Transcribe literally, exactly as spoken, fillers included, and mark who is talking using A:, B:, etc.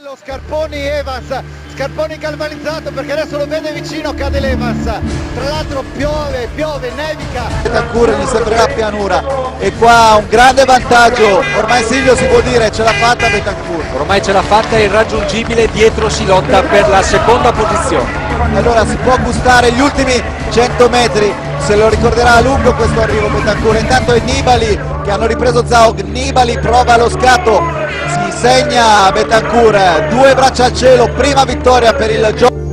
A: lo Scarponi Evans, Scarponi galvanizzato perché adesso lo vede vicino, cade l'Evans, tra l'altro piove, piove, nevica.
B: Betancourt gli sembrerà pianura e qua un grande vantaggio, ormai Silvio si può dire ce l'ha fatta Betancourt.
C: Ormai ce l'ha fatta, è irraggiungibile, dietro si lotta per la seconda posizione.
B: Allora si può gustare gli ultimi cento metri, se lo ricorderà a lungo questo arrivo Betancourt. Intanto è Nibali che hanno ripreso Zaug, Nibali prova lo scatto, si segna Betancourt, due braccia al cielo, prima vittoria per il gioco.